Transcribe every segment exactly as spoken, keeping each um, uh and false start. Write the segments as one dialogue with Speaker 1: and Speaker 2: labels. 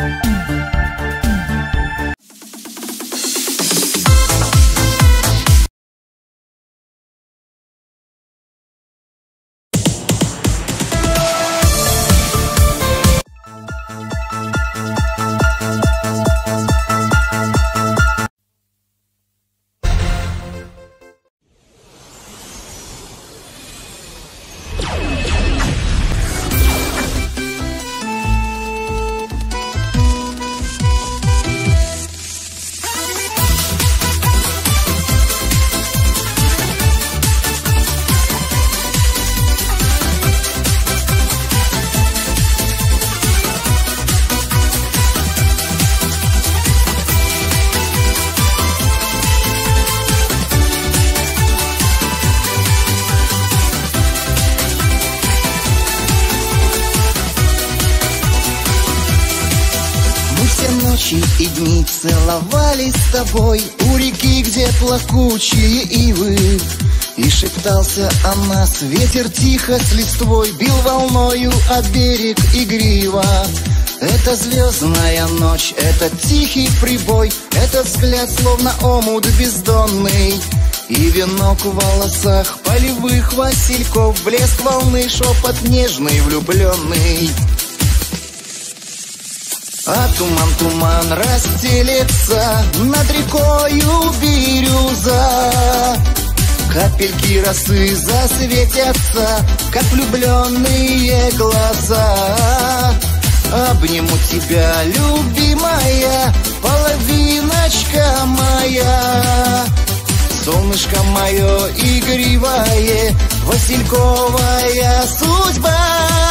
Speaker 1: Ночи и дни целовались с тобой у реки, где плакучие ивы. И шептался о нас ветер тихо с листвой, бил волною о берег игриво. Это звездная ночь, это тихий прибой, это взгляд словно омут бездонный. И венок в волосах полевых васильков, блеск волны, шепот нежный влюбленный. А туман, туман расстелется над рекою бирюза. Капельки росы засветятся, как влюбленные глаза. Обниму тебя, любимая, половиночка моя. Солнышко мое игривое, васильковая судьба.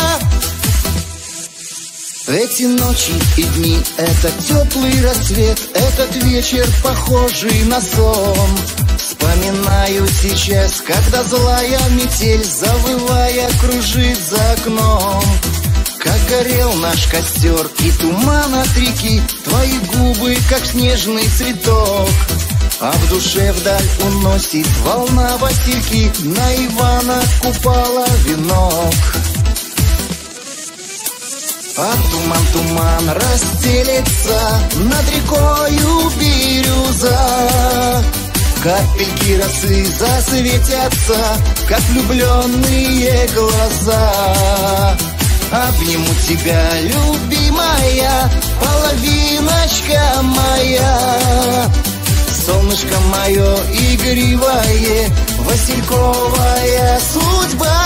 Speaker 1: Эти ночи и дни, это теплый рассвет, этот вечер похожий на сон. Вспоминаю сейчас, когда злая метель, завывая, кружит за окном. Как горел наш костер и туман от реки, твои губы, как снежный цветок. А в душе вдаль уносит волна васильки, на Ивана Купала венок. А туман, туман расстелется над рекою бирюза. Капельки росы засветятся, как влюбленные глаза. Обниму тебя, любимая, половиночка моя. Солнышко мое игривое, васильковая судьба.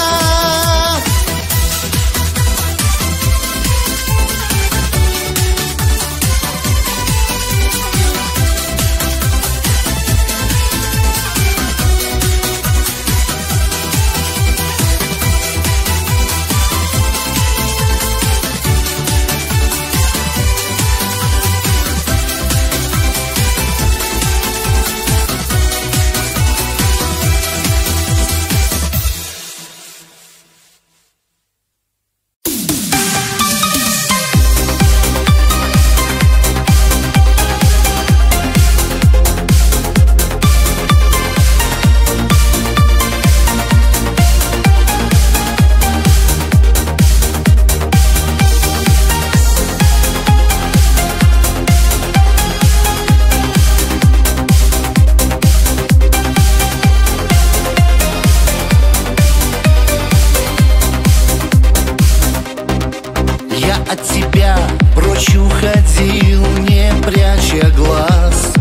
Speaker 2: От тебя прочь уходил, не пряча глаз.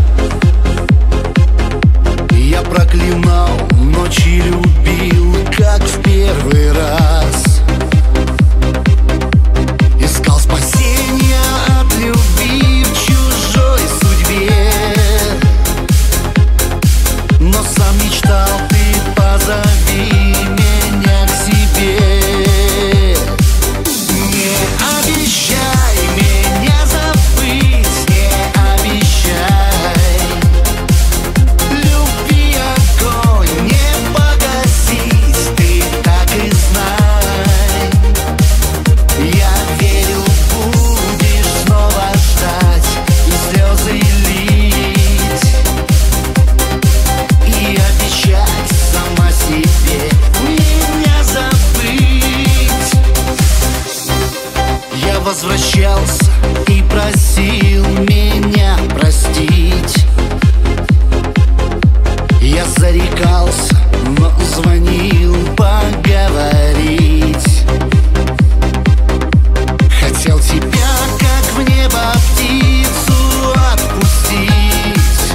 Speaker 2: Я проклинал ночи, любил, как в первый раз. Искал спасения от любви в чужой судьбе, но сам мечтал, ты позови меня к себе. Обещай меня забыть, не обещай. Любви огонь не погасить, ты так и знай. Я верил, будешь снова ждать и слезы лить, и обещать сама себе меня забыть. Я возвращался и просил меня простить. Я зарекался, но звонил поговорить. Хотел тебя, как в небо птицу, отпустить,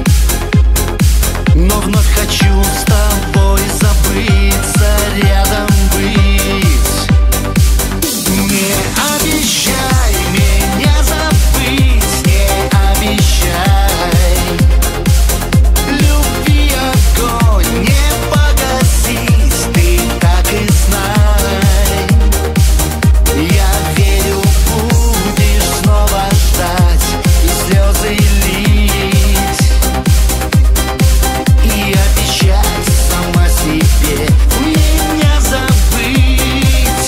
Speaker 2: но вновь хочу с тобой забыться, рядом быть. Не обещай меня забыть, не обещай. Любви огонь не погасить, ты так и знай. Я верю, будешь снова ждать и слезы лить, и обещать сама себе меня забыть.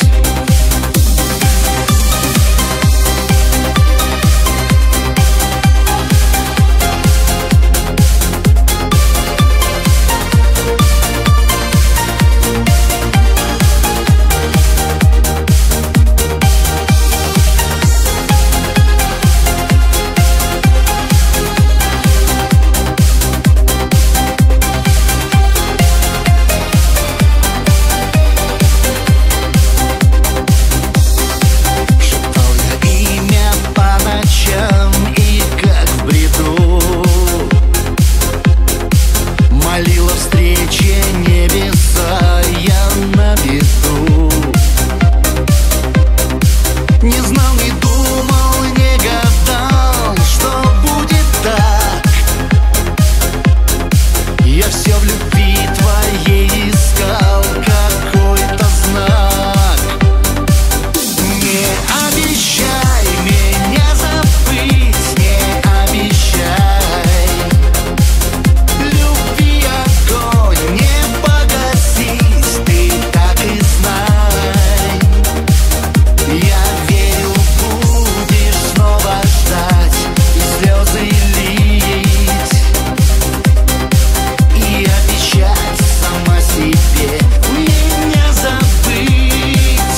Speaker 2: Шептал я имя по ночам и как в бреду, молила встрече небеса я на беду. Не знал, не думал, не гадал, что будет так. Я все в любви твоей искал какой-то знак. Не обещай меня забыть, не обещай. Любви огонь не погасить, ты так и знай. Я верю, будешь снова ждать и слезы лить, и обещать сама себе меня забыть.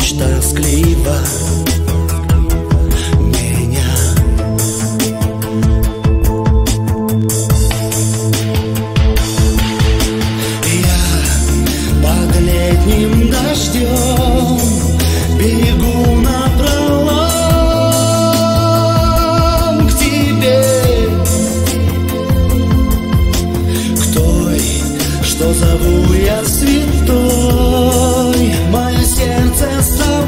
Speaker 2: ночь тосклива меня. Я под летним дождем бегу напролом к тебе, к той, что зову я святой. Мое сердце с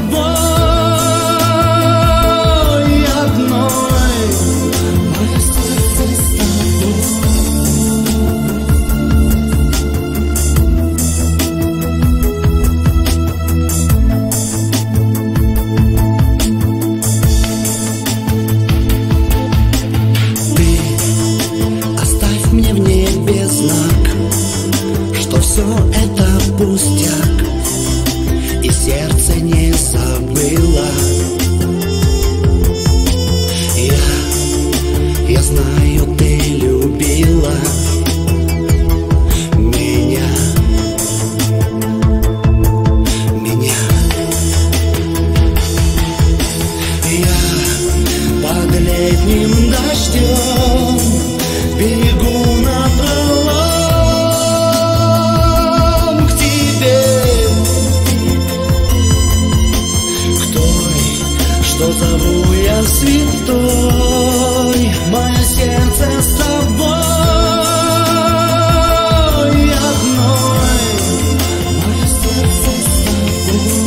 Speaker 2: тобой одной, мое сердце с тобой. Ты оставь мне в небе знак, что все это пустяк, и сердце не забыло. Я, я знаю, ты любила меня, меня. Я под летним дождем бегу напролом к тебе, к той, что зову я святой. Мое сердце с тобой одной, мое сердце с тобой.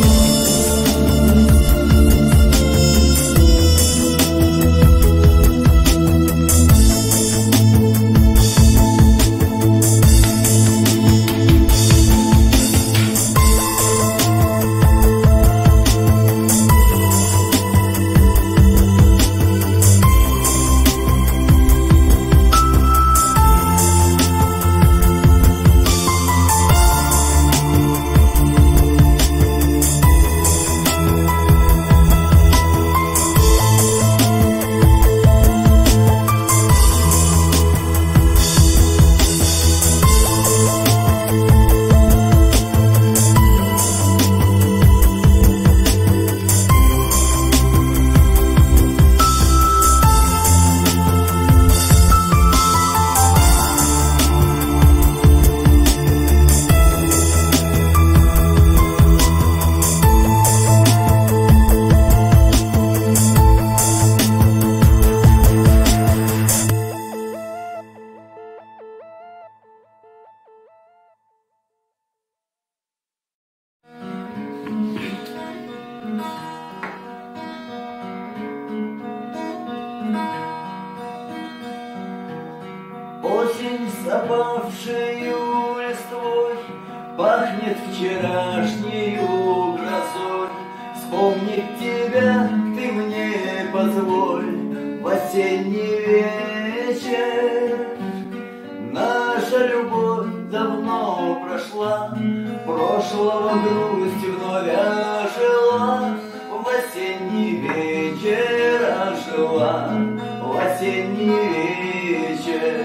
Speaker 3: Осень с опавшею листвой пахнет вчерашнею грозой. Вспомнить тебя ты мне позволь в осенний вечер. Наша любовь давно прошла, прошлого грусть вновь ожила. В осенний вечер ожила, в осенний вечер.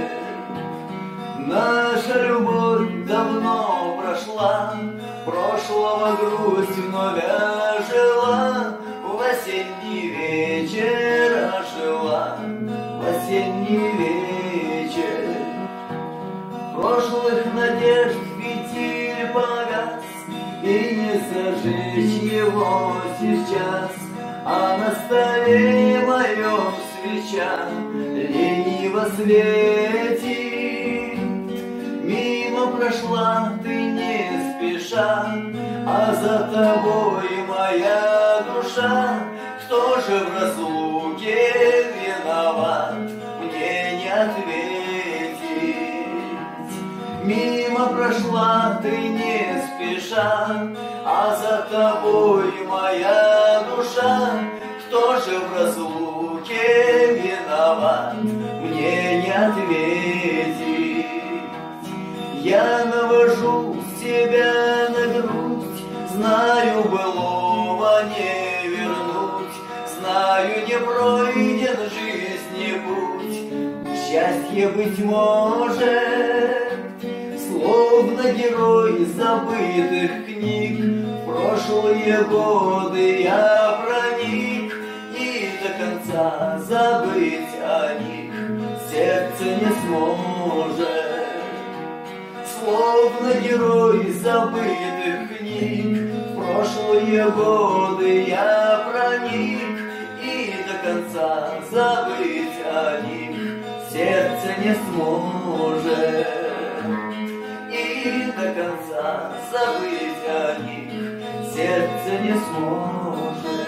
Speaker 3: Наша любовь давно прошла, прошлого грусть вновь ожила. В осенний вечер ожила, в осенний вечер. Прошлых надежд фитиль погас, и не зажечь его сейчас, а на столе моем свеча лениво светит. Мимо прошла ты не спеша, а за тобой моя душа. Кто же в разлуке виноват, мне не ответить. Мимо прошла ты не спеша, а за тобой моя душа. Кто же в разлуке виноват, мне не ответить. Я навожу себя на грудь, знаю, былого не вернуть, знаю, не пройден жизни путь. Счастье, быть может, словно герой забытых книг, в прошлый прошлые годы я проник, и до конца забыть о них сердце не сможет. Словно герой забытых книг, в прошлые годы я проник, и до конца забыть о них сердце не сможет. И до конца забыть о них сердце не сможет.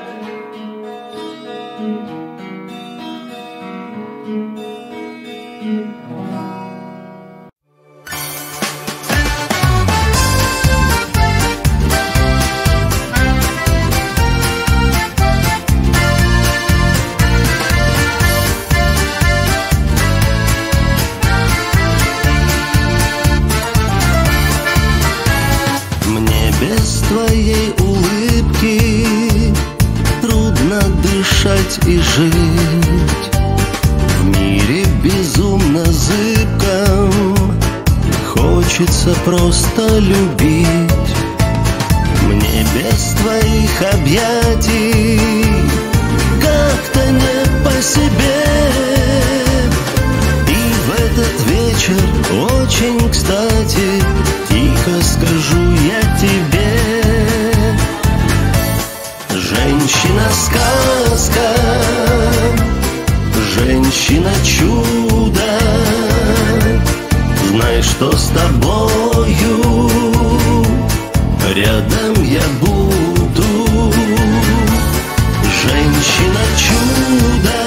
Speaker 2: Без твоей улыбки трудно дышать и жить. В мире безумно зыбком хочется просто любить. Мне без твоих объятий как-то не по себе. И в этот вечер очень кстати тихо скажу я тебе: женщина-сказка, женщина-чудо, знай, что с тобою рядом я буду. Женщина-чудо,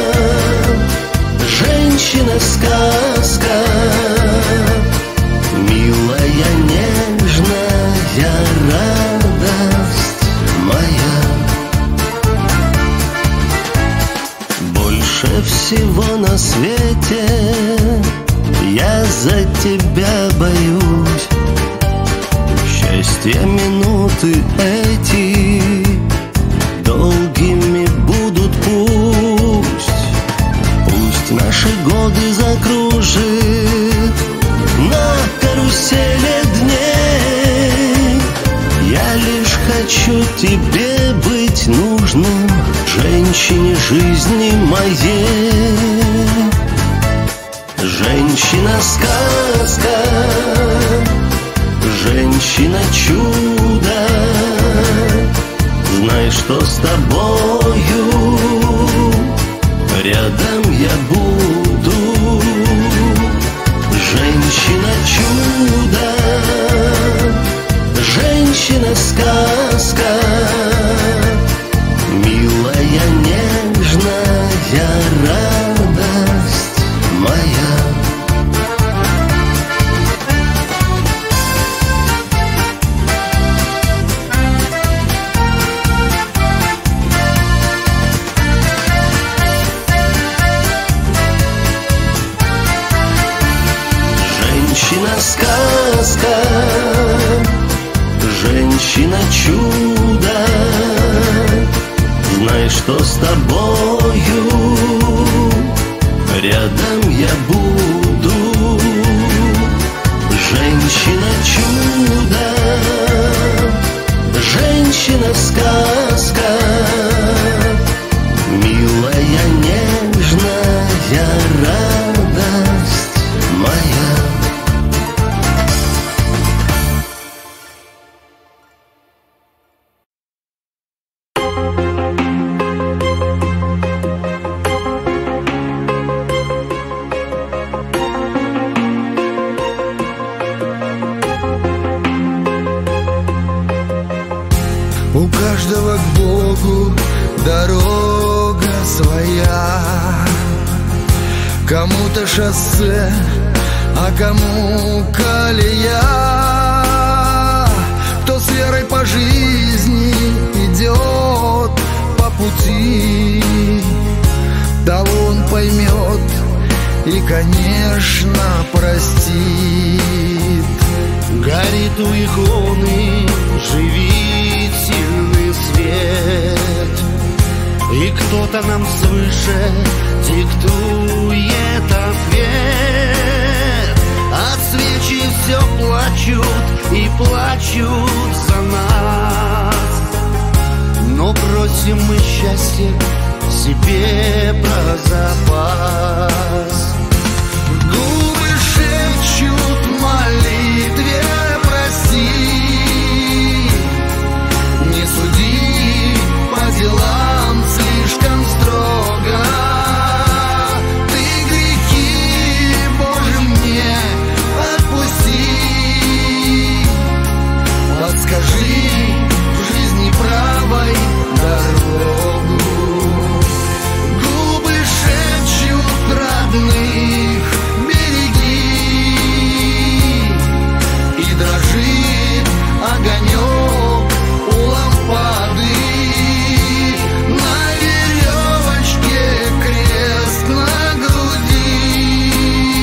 Speaker 2: женщина-сказка, милая, нежная радость моя. Больше всего на свете я за тебя боюсь. Счастья минуты эти долгими будут пусть. Пусть наши годы закружит на карусели дней. Я лишь хочу тебе быть нужным, женщине жизни моей. Женщина-сказка, женщина-чудо, знай, что с тобою рядом я буду. Женщина-чудо, женщина-сказка, милая, нежная радость моя. Женщина-сказка, женщина-чудо, знай, что с тобою рядом я буду. Женщина-чудо, женщина-сказка, милая, нежная радость моя.
Speaker 1: У каждого к Богу дорога своя. Кому-то шоссе, а кому колея. Кто с верой по жизни идет по пути, того он поймет и, конечно, простит.
Speaker 2: Горит у иконы, живит сильный свет, и кто-то нам свыше диктует ответ. А свечи все плачут и плачут за нас. счастье себе про запас. Губы шепчут в молитве проси, не суди по делам слишком строго. Ты грехи, Боже, мне отпусти. Подскажи в жизни правой дорогу. Губы шепчут родных, береги. И дрожит огонек у лампады. На веревочке крест на груди.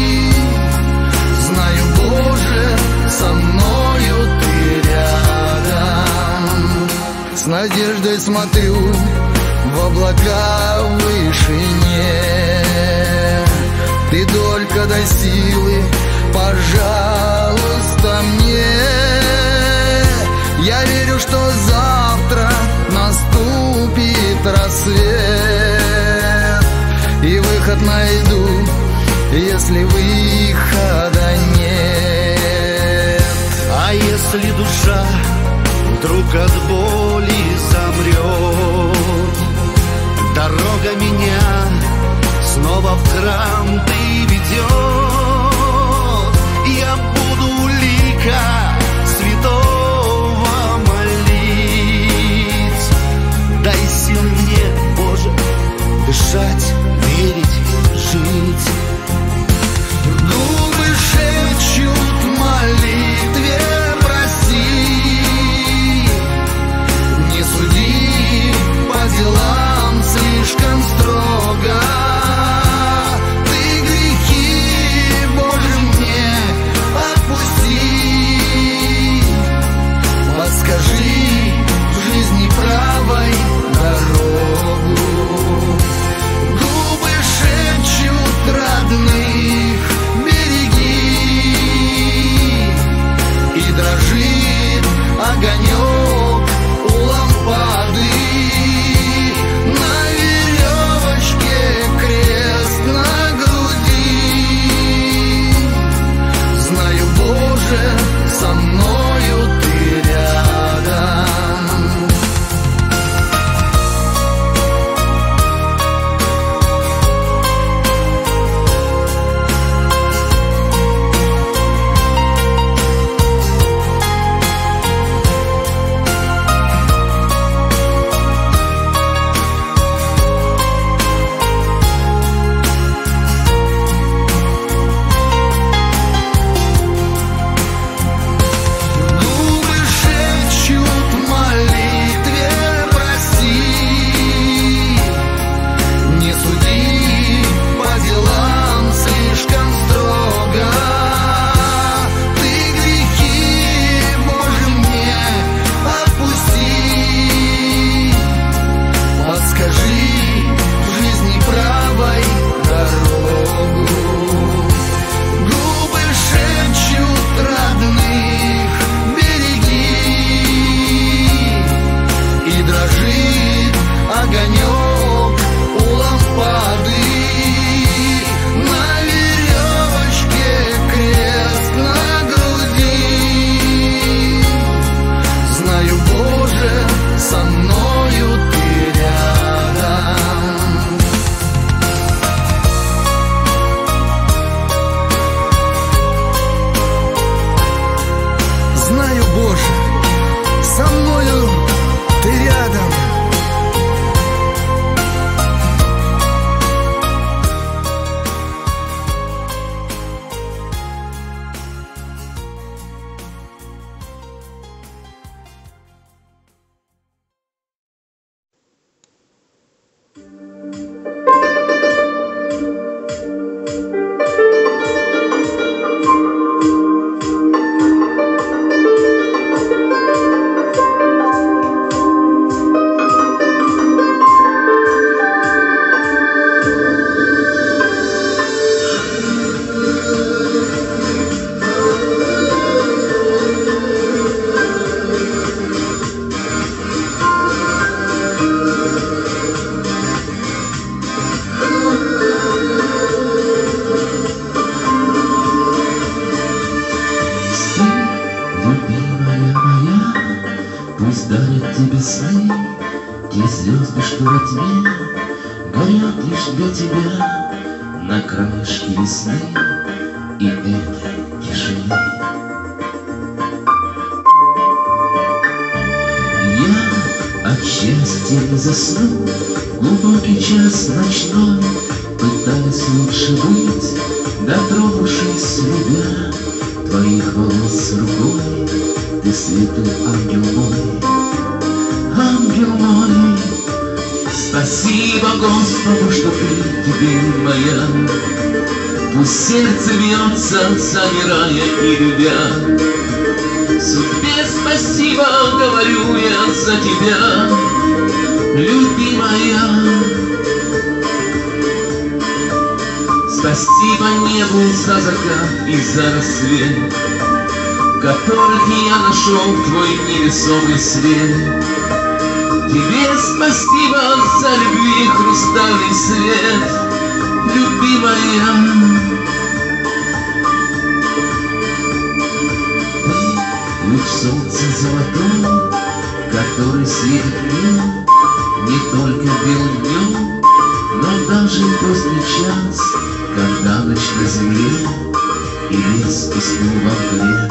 Speaker 2: Знаю, Боже, со мною ты рядом. С надеждой смотрю в облака в вышине. Ты только дай силы, пожалуйста, мне. Я верю, что завтра наступит рассвет, и выход найду, если выхода нет. А если душа вдруг от боли замрет, дорога меня снова в храм ты ведет. Я буду у лика святого молить. Дай сил мне, Боже, дышать, верить, жить. Губы шепчут в молитве проси, не суди по делам слишком строго. Ты грехи, Боже, мне отпусти. Пусть дарят тебе сны те звезды, что во тьме горят лишь для тебя на краешке весны и этой тишины. Я от счастья не засну, глубокий час ночной, пытаясь лучше быть, дотронувшись любя твоих волос рукой. Ты светлый ангел мой, ангел мой. Спасибо Господу, что ты теперь моя. Пусть сердце бьется, замирая и любя. Судьбе спасибо, говорю я за тебя, любимая. Спасибо небу за закат и за рассвет, которых я нашел твой невесомый свет. Тебе спасибо за любви хрустальный свет, любимая. Ты луч солнца золотой, который светит мне не только белым днем, но даже поздний час, когда ночь на земле и лес уснул во мгле.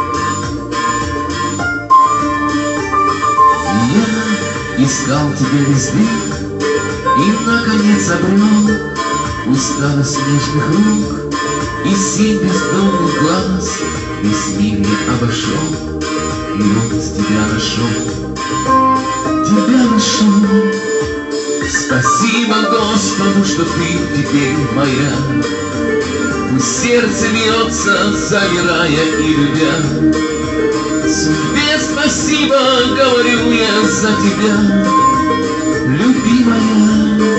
Speaker 2: Я искал тебя везде и, наконец, обрел усталость нежных рук и семь бездонных глаз. Весь мир я обошел и вот тебя нашел, тебя нашел. Спасибо Господу, что ты теперь моя. Пусть сердце бьется, замирая и любя. Судьбе спасибо, говорю я за тебя, любимая.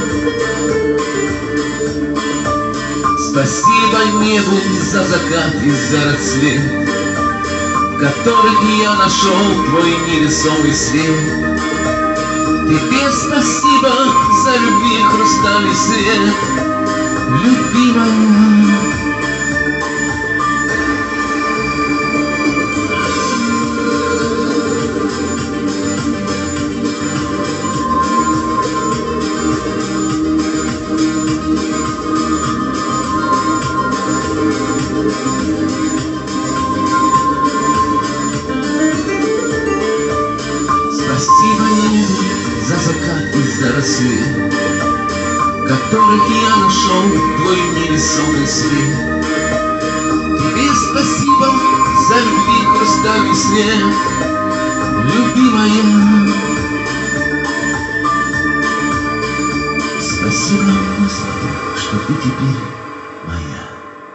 Speaker 2: Спасибо небу за закат и за рассвет, которых я нашел твой невесомый свет. Тебе спасибо за любви хрустальный свет, любимая. Которых я нашел твой невесомый свет. Тебе спасибо за любви хрустальный свет, любимая. Спасибо, Господи, что ты теперь моя.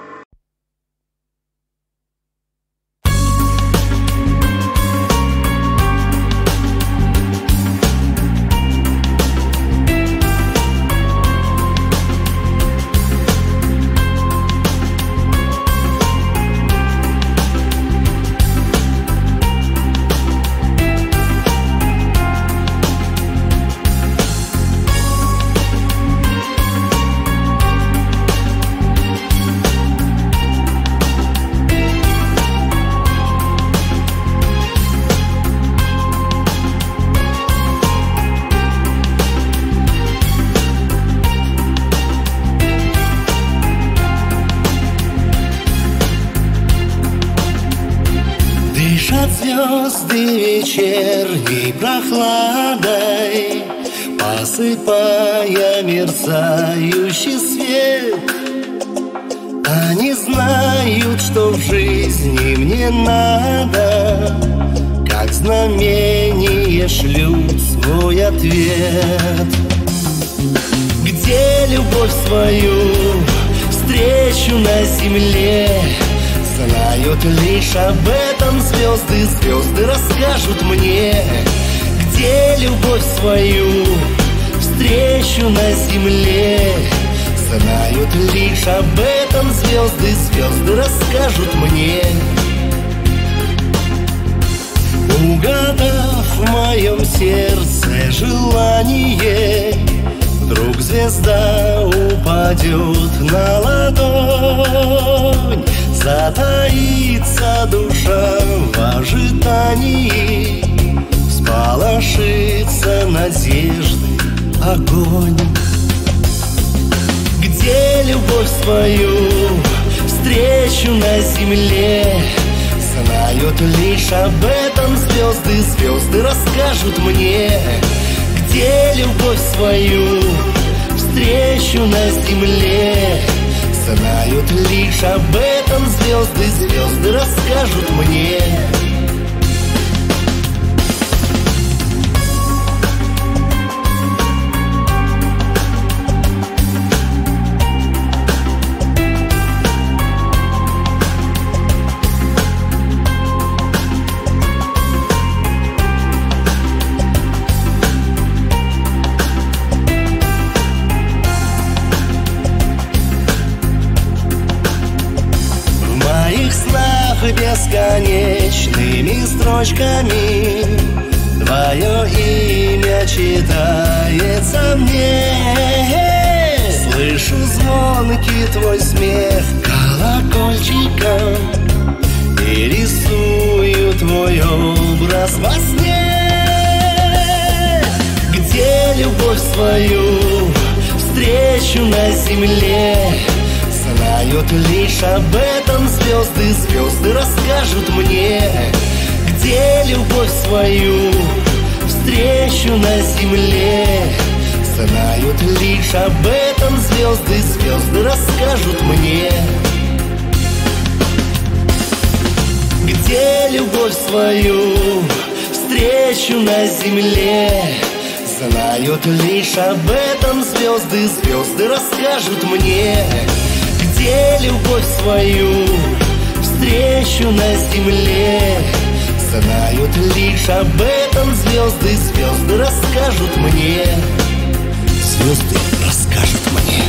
Speaker 1: Дышат звезды вечерней прохладой, посыпая мерцающий свет. Они знают, что в жизни мне надо, как знамение шлют свой ответ. Где любовь свою встречу на земле, знают лишь об этом звезды, звезды расскажут мне. Где любовь свою встречу на земле, знают лишь об этом звезды, звезды расскажут мне. Угадав в моем сердце желание, вдруг звезда упадет на ладонь. Затаится душа в ожидании,
Speaker 4: надежды огонь. Где любовь свою встречу на земле, знают лишь об этом звезды, звезды расскажут мне. Где любовь свою встречу на земле, знают лишь об этом звезды, звезды расскажут мне. Бесконечными строчками твое имя читается мне. Слышу звонкий твой смех колокольчиком и рисую твой образ во сне. Где любовь свою встречу на земле, знают лишь об этом звезды, звезды расскажут мне. Где любовь свою встречу на земле, знают лишь об этом звезды, звезды расскажут мне. Где любовь свою встречу на земле, знают лишь об этом звезды, звезды расскажут мне. Где любовь свою встречу на земле, знают лишь об этом звезды, звезды расскажут мне. Звезды расскажут мне.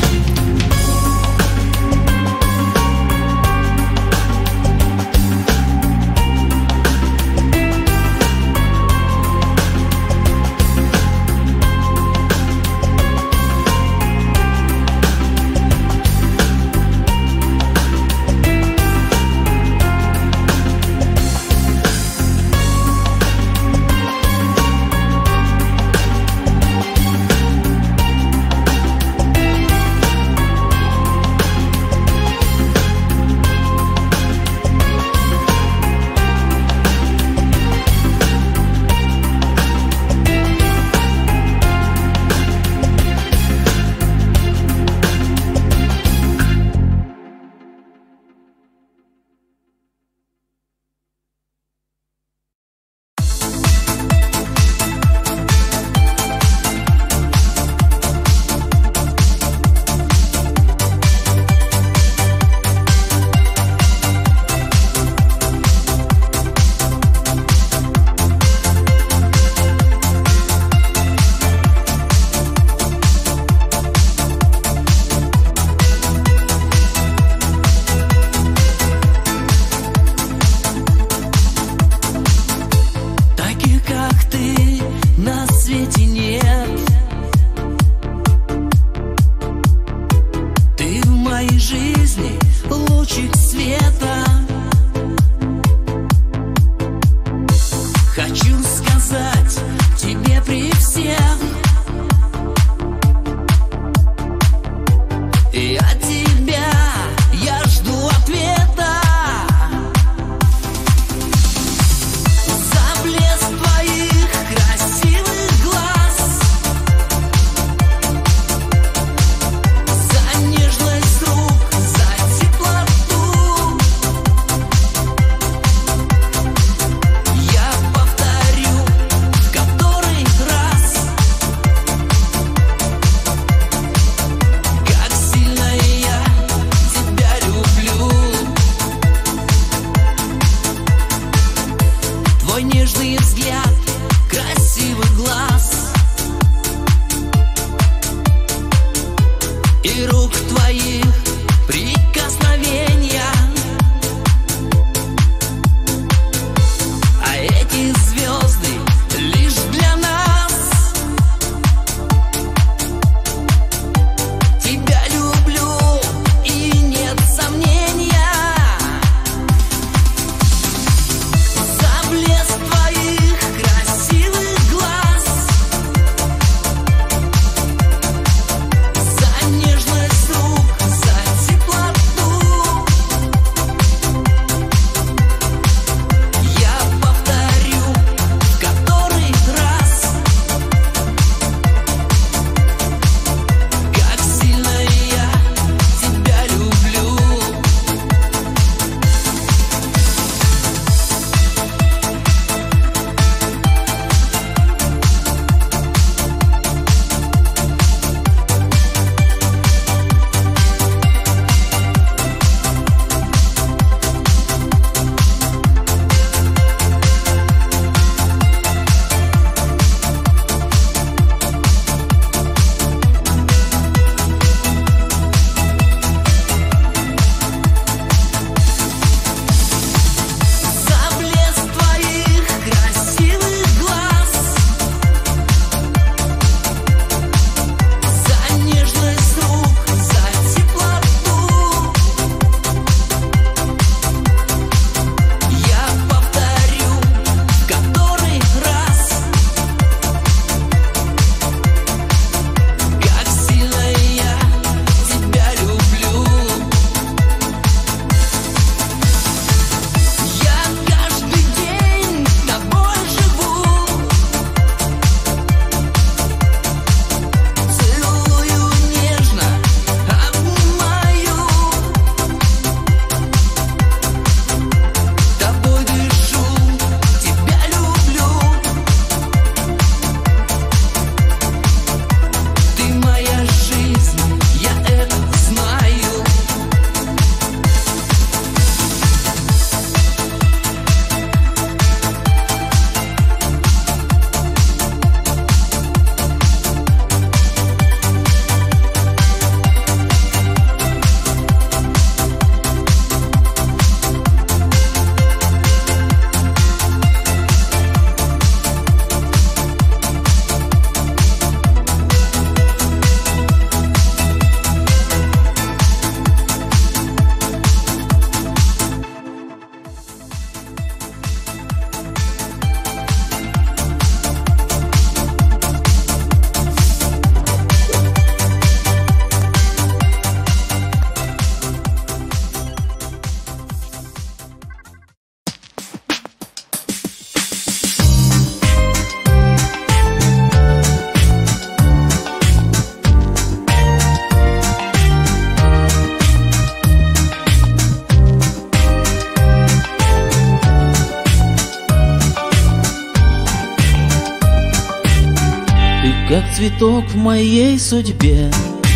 Speaker 5: как цветок в моей судьбе,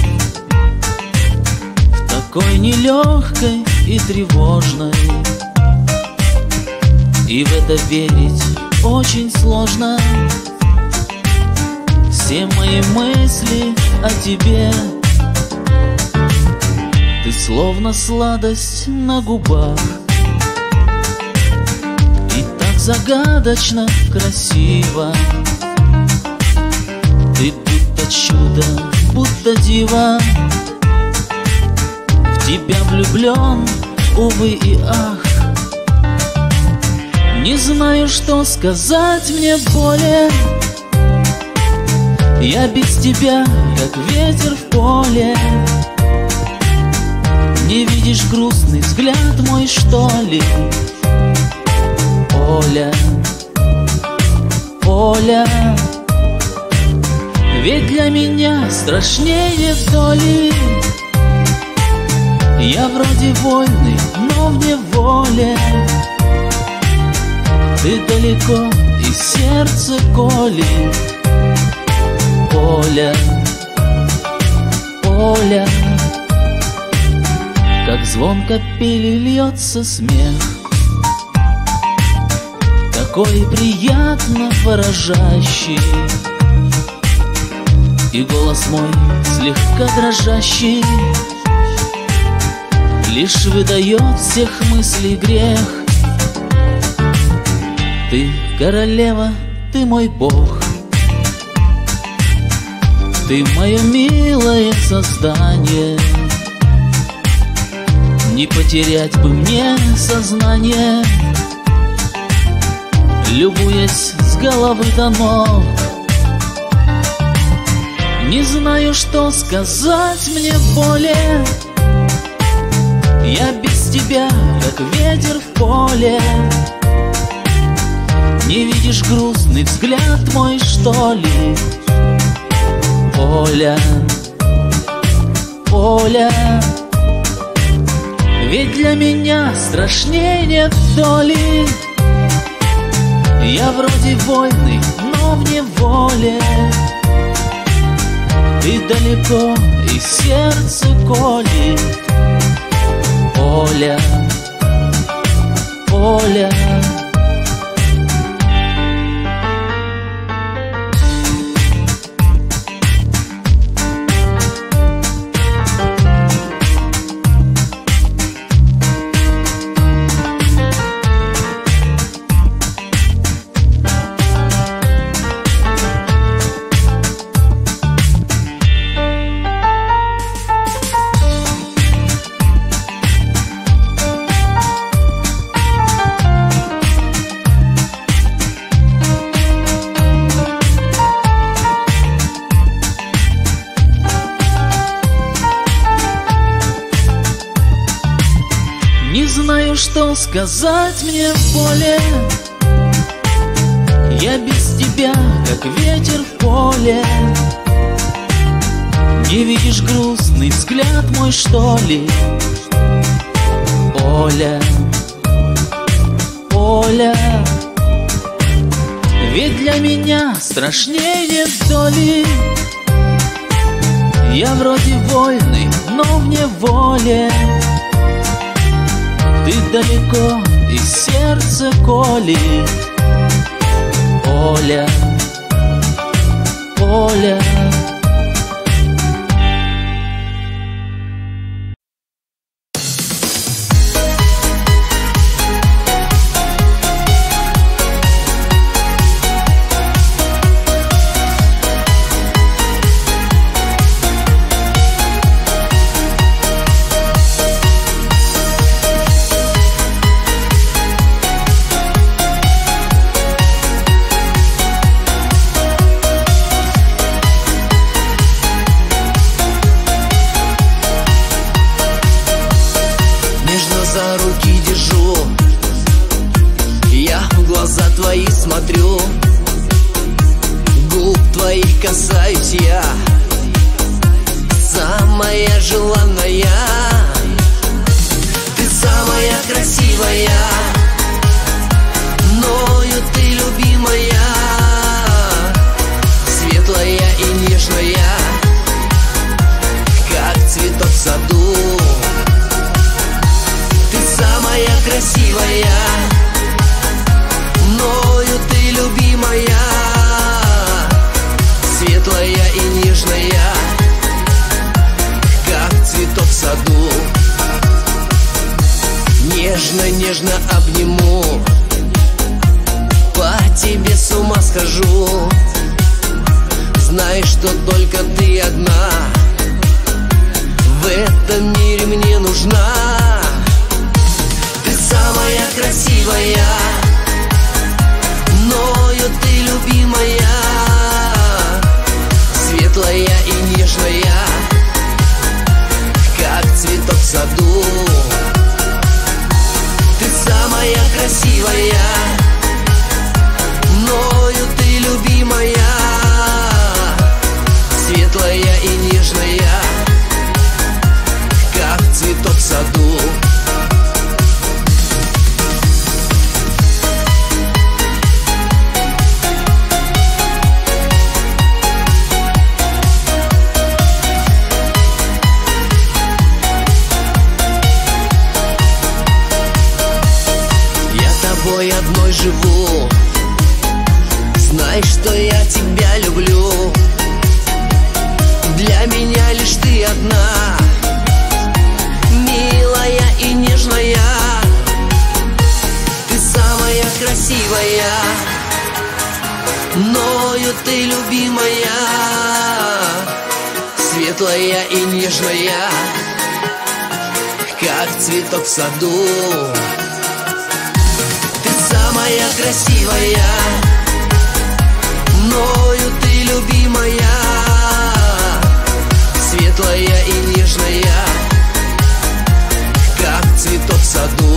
Speaker 5: в такой нелегкой и тревожной. И в это верить очень сложно. Все мои мысли о тебе, ты словно сладость на губах, и так загадочно красиво. Ты будто чудо, будто дива. В тебя влюблен, увы и ах. Не знаю, что сказать мне более. Я без тебя, как ветер в поле. Не видишь грустный взгляд мой, что ли? Оля, Оля, ведь для меня страшнее доли. Я вроде вольный, но в неволе. Ты далеко, и сердце колет. Оля, Оля, как звон капели льется смех, такой приятно выражающий, и голос мой слегка дрожащий лишь выдает всех мыслей грех. Ты королева, ты мой бог, ты мое милое создание. Не потерять бы мне сознание, любуясь с головы до ног. Не знаю, что сказать мне более. Я без тебя, как ветер в поле. Не видишь грустный взгляд мой, что ли? Оля, Оля, ведь для меня страшнее нет доли. Я вроде вольный, но в неволе. Ты далеко, и сердце колет. Оля, Оля, что сказать мне более. Я без тебя, как ветер в поле. Не видишь грустный взгляд мой, что ли? Оля, Оля, ведь для меня страшнее нет доли. Я вроде вольный, но в неволе. Ты далеко, и сердце колет. Оля, Оля.
Speaker 6: За руки держу, я в глаза твои смотрю, губ твоих касаюсь я, самая желанная. Ты самая красивая, мною ты любимая, светлая и саду. Нежно-нежно обниму, по тебе с ума схожу. Знай, что только ты одна в этом мире мне нужна. Ты самая красивая, мною ты любимая, светлая и нежная, как цветок в саду. Ты самая красивая, мною ты любимая, светлая и нежная, как цветок в саду. Тобой одной живу, знай, что я тебя люблю. Для меня лишь ты одна, милая и нежная. Ты самая красивая, мною ты любимая, светлая и нежная, как цветок в саду. Самая красивая, мною ты любимая, светлая и нежная, как цветок в саду.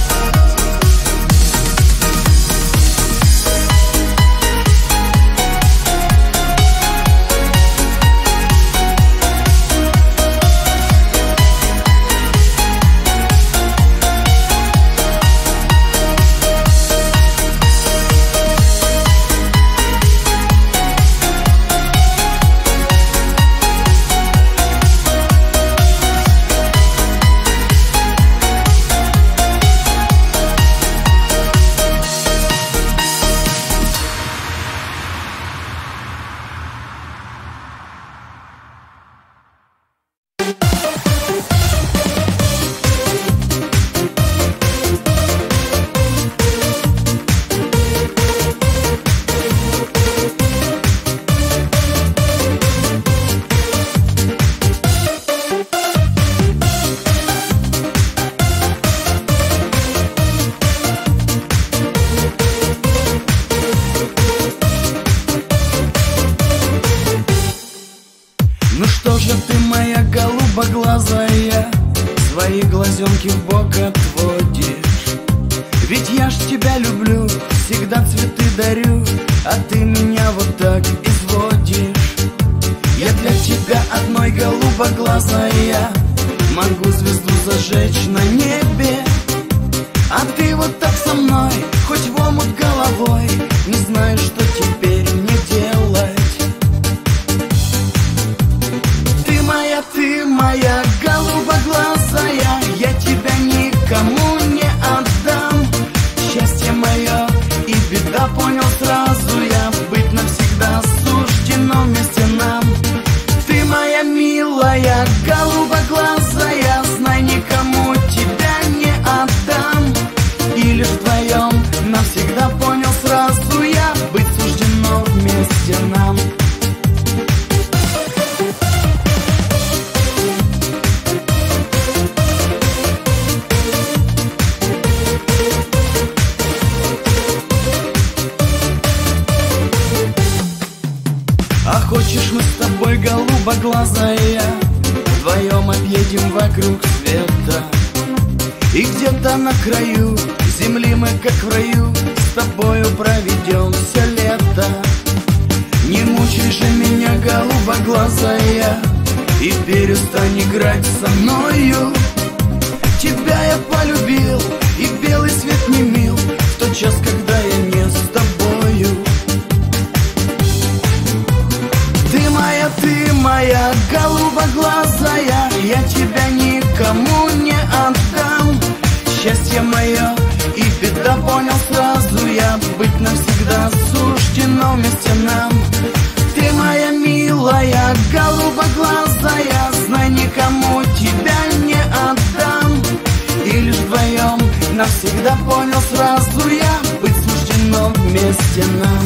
Speaker 7: Ну что же ты, моя голубоглазая, свои глазенки в бок отводишь? Ведь я ж тебя люблю, всегда цветы дарю, а ты меня вот так изводишь. Я для тебя одной голубоглазая, могу звезду зажечь на небе. А ты вот так со мной, хоть в омут головой, не знаю, что теперь мне делать. Ты моя голубоглазая, я тебя никому не отдам. Счастье мое и беда, понял сразу я, быть навсегда суждено вместе нам. Ты моя милая голубоглазая, знай, никому тебя не отдам. И лишь вдвоем навсегда, понял сразу я, быть суждено вместе нам. А хочешь, мы с тобой, голубоглазая, вдвоем объедем вокруг света. И где-то на краю земли мы, как в раю, с тобою проведем все лето. Не мучай же меня, голубоглазая, и перестань играть со мною. Тебя я полюбил, и белый свет не мил в тот час, когда я не с тобою. Ты моя, ты моя голубоглазая, я тебя никому не отдам. Счастье мое и беда, понял сразу я, быть навсегда суждено вместе нам. Ты моя милая голубоглазая, знай, никому тебя не навсегда понял сразу я, быть суждено вместе нам.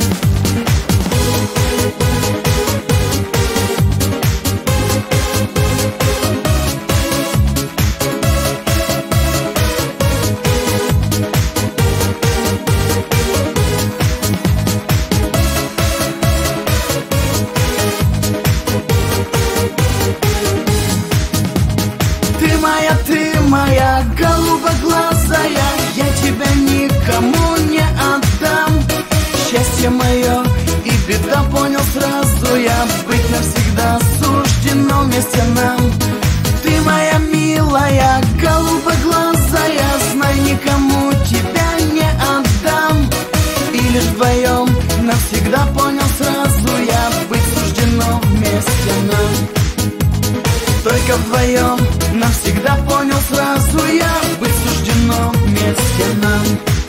Speaker 7: Моя голубоглазая, я тебя никому не отдам. Счастье мое и беда, понял сразу я, быть навсегда суждено вместе нам. Ты моя милая голубоглазая, знай, никому тебя не отдам. И лишь вдвоем навсегда, понял сразу я, быть суждено вместе нам. Только вдвоем навсегда, понял сразу я, быть суждено вместе нам.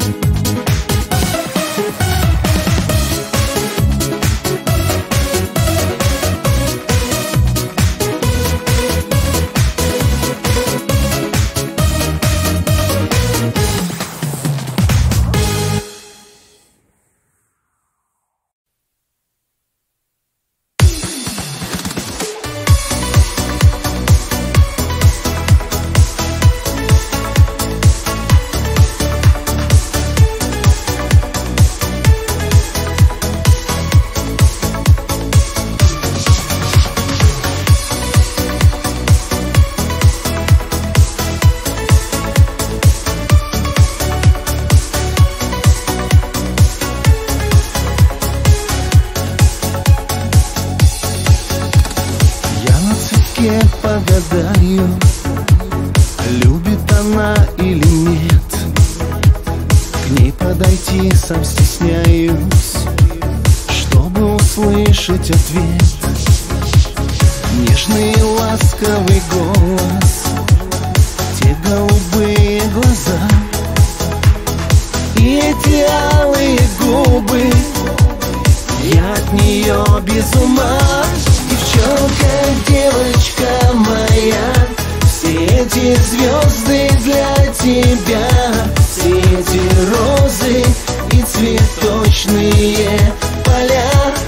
Speaker 4: Погадаю, любит она или нет. К ней подойти сам стесняюсь, чтобы услышать ответ. Нежный ласковый голос, те голубые глаза и эти алые губы. Я от нее без ума. Девчонка, девочка моя, все эти звезды для тебя, все эти розы и цветочные поля.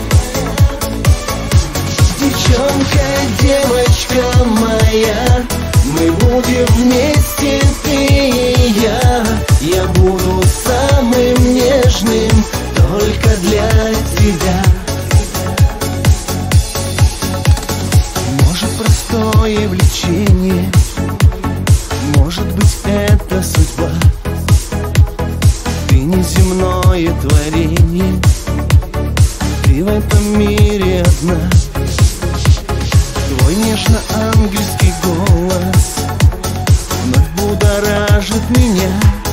Speaker 4: Девчонка, девочка моя, мы будем вместе, ты и я. Я буду самым нежным только для тебя. Простое влечение, может быть, это судьба. Ты неземное творение, ты в этом мире одна. Твой нежно-ангельский голос вновь будоражит меня.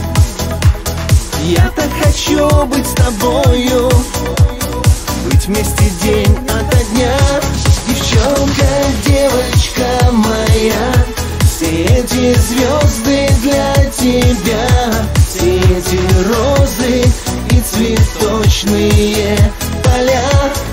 Speaker 4: Я так хочу быть с тобою, быть вместе день ото дня. Девчонка, девочка моя, все эти звезды для тебя, все эти розы и цветочные поля.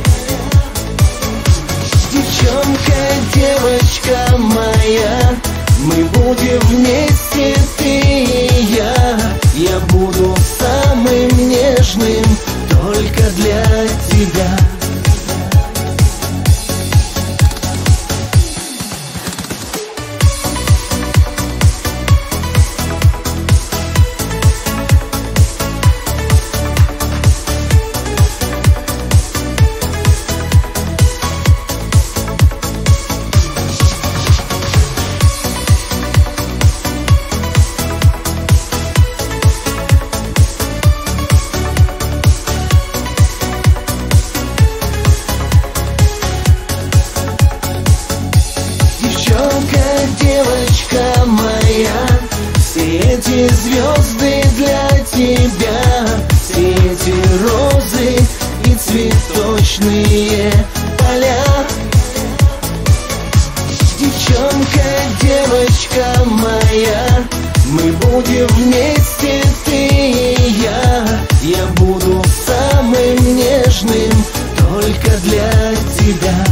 Speaker 4: Девчонка, девочка моя, мы будем вместе, ты и я. Я буду самым нежным только для тебя. Девочка моя, все эти звезды для тебя, все эти розы и цветочные поля. Девчонка, девочка моя, мы будем вместе, ты и я. Я буду самым нежным только для тебя.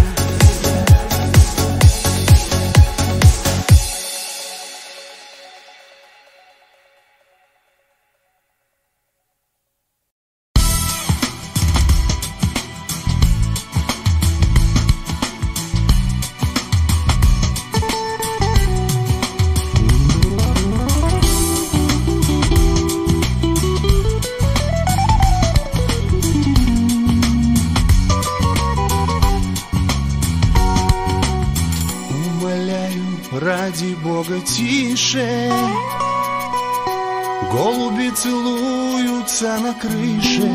Speaker 4: ради Бога, тише. Голуби целуются на крыше.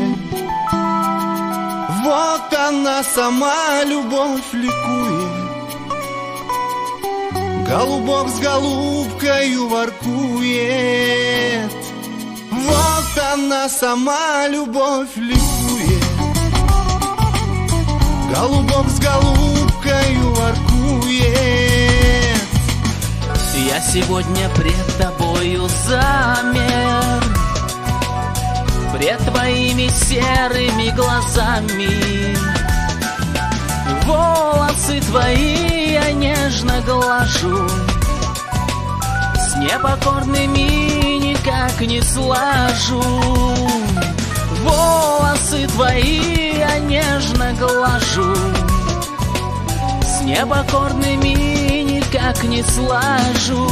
Speaker 4: Вот она сама, любовь ликует. Голубок с голубкою воркует. Вот она сама, любовь ликует. Голубок с голубкою воркует.
Speaker 5: Я сегодня пред тобою замер, пред твоими серыми глазами. Волосы твои я нежно глажу, с непокорными никак не слажу. Волосы твои я нежно глажу, с непокорными никак не слажу.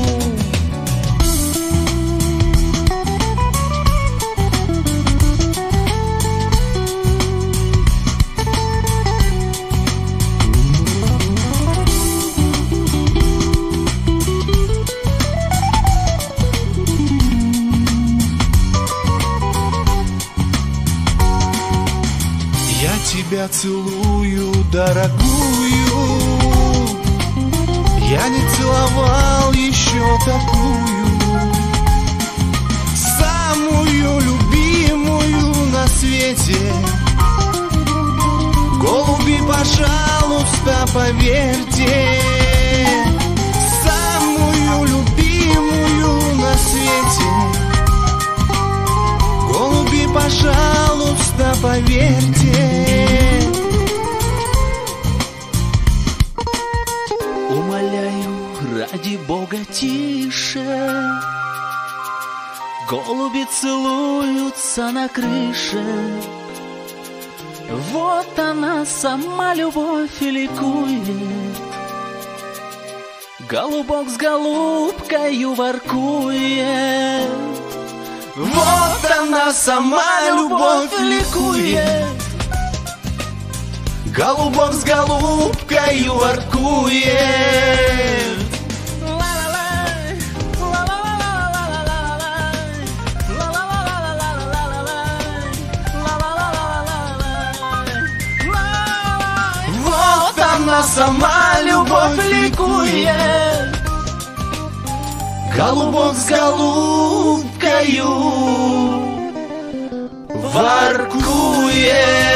Speaker 4: Тебя целую, дорогую. Я не целовал еще такую, самую любимую на свете. Голуби, пожалуйста, поверьте, самую любимую на свете. Голуби, пожалуйста, поверьте.
Speaker 5: Умоляю, ради Бога, тише. Голуби целуются на крыше. Вот она сама, любовь ликует. Голубок с голубкою воркует.
Speaker 4: Вот она сама, любовь ликует. Голубок с голубкою воркует. Вот она сама, любовь ликует. Голубок с голубкою воркует.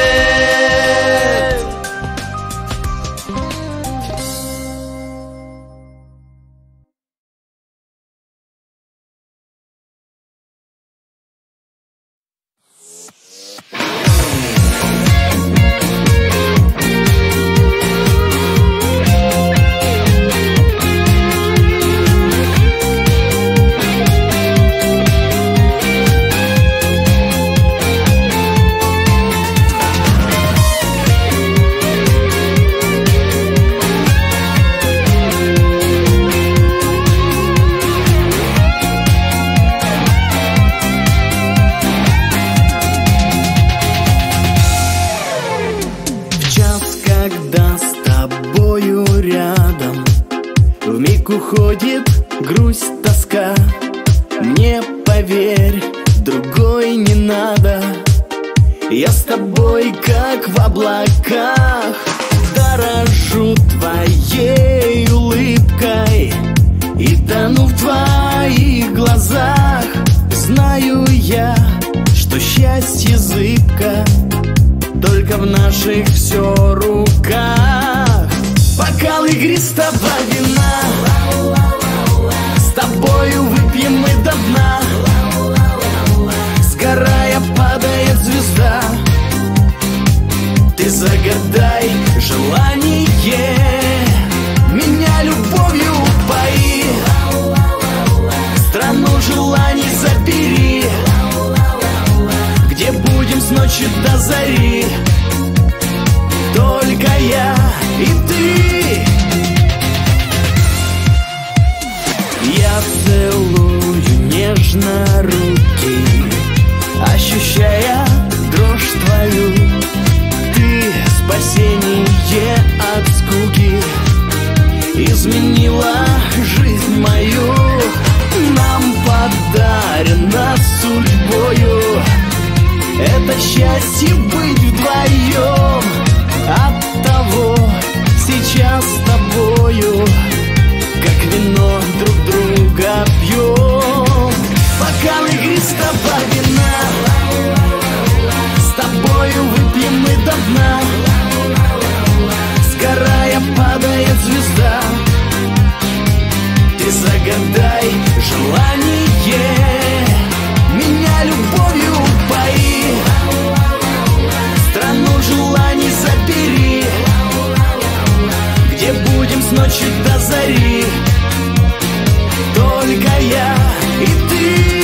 Speaker 7: Уходит грусть, тоска. Мне поверь, другой не надо. Я с тобой, как в облаках, дорожу твоей улыбкой и тону в твоих глазах. Знаю я, что счастье зыбко, только в наших все руках. Бокал игристого вина, с тобою выпьем мы до дна. Сгорая, падает звезда. Ты загадай желание, меня любовью упои. Страну желаний забери, где будем с ночи до зари. Только я и ты. Я целую нежно руки, ощущая дрожь твою. Ты спасение от скуки, изменила жизнь Это счастье быть вдвоем. Оттого сейчас с тобою как вино друг друга пьем. Бокал игристого вина с тобою выпьем мы до дна. Сгорая падает звезда. Ты загадай желание, меня любовью пои, страну желаний забери, где будем с ночи до зари, только я и ты.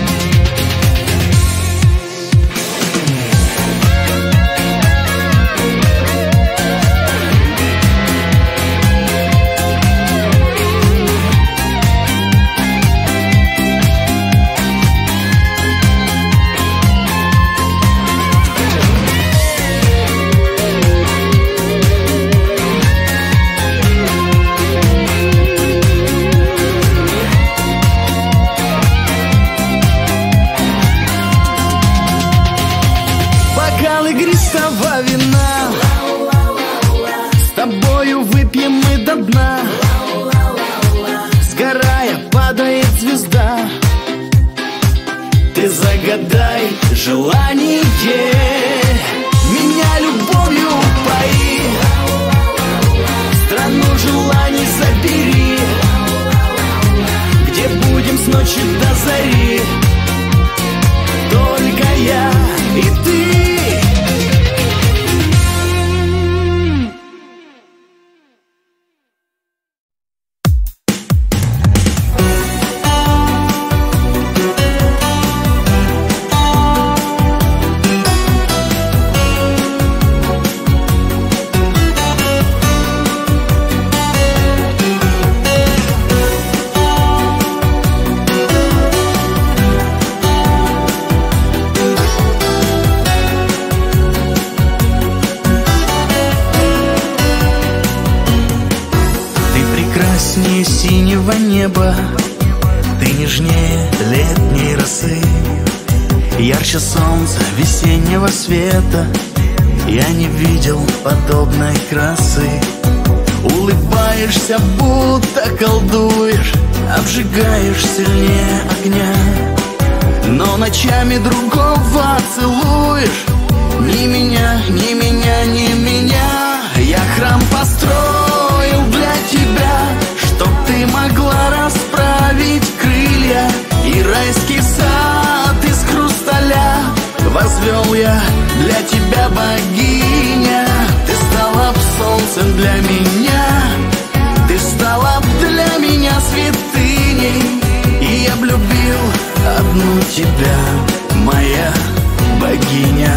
Speaker 7: Игристого вина с тобою выпьем мы до дна. Сгорая падает звезда. Ты загадай желание, меня любовью пои, страну желаний забери, где будем с ночи до зари, только я и ты. Синего неба, ты нежнее летней росы, ярче солнца весеннего света. Я не видел подобной красы. Улыбаешься, будто колдуешь, обжигаешь сильнее огня, но ночами другого целуешь. Ни меня, ни меня, ни меня. Я храм построил для тебя, чтоб ты могла расправить крылья, и райский сад из хрусталя возвел я для тебя, богиня. Ты стала б солнцем для меня, ты стала б для меня святыней, и я влюбил одну тебя, моя богиня.